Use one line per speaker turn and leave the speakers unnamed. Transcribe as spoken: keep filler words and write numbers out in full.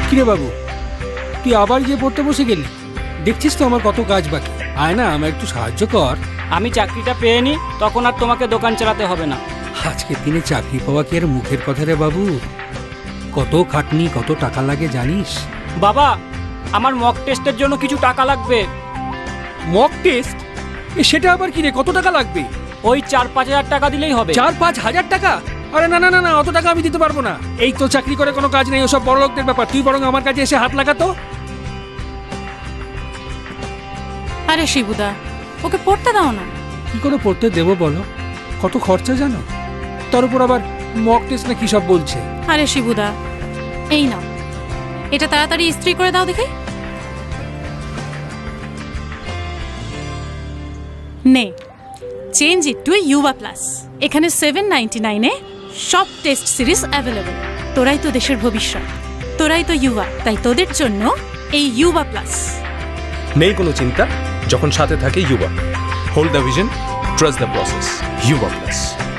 কিরে বাবু, তুই আবার গিয়ে পড়তে বসে গেলি? দেখছিস তো আমার কত কাজ বাকি। আয় না, আমার একটু সাহায্য কর।
আমি চাকরিটা পেয়ে নি, তখন আর তোমাকে দোকান চালাতে হবে না।
আজকের দিনে চাকরি পাওয়া কি আর মুখের কথা রে বাবু? কত খাটনি, কত টাকা লাগে জানিস?
বাবা, আমার মক টেস্টের জন্য কিছু টাকা লাগবে।
Mock test? সেটা আবার কি রে, কত টাকা লাগবে?
ওই চার পাঁচ হাজার টাকা দিলেই হবে।
চার পাঁচ হাজার টাকা? আরে না না না না, অত টাকা আমি দিতে পারবো না। এই তো চাকরি করে কোনো কাজ নেই, ওসব বড় লোকদের ব্যাপার। তুই বরং আমার কাছে এসে হাত লাগাতো।
আরে শিবুদা, ওকে পড়তে দাও না।
কি করে পড়তে দেবো বলো? কত খরচা জানো? তার উপর আবার মক টেস্ট না কি সব বলছে।
আরে শিবুদা, এই নাও, এটা তাড়াতাড়ি ইস্ত্রি করে দাও দেখি। নে, change it to Yuva plus. এখানে সেভেন নাইনটি নাইনে সব টেস্ট সিরিজ অ্যাভেলেবল। তোরাই তো দেশের ভবিষ্যৎ, তোরাই তো ইউভা, তাই তোদের জন্য এই ইউভা প্লাস।
নেই কোনো চিন্তা যখন সাথে থাকে Yuva. Hold the vision, trust the process. Yuva plus.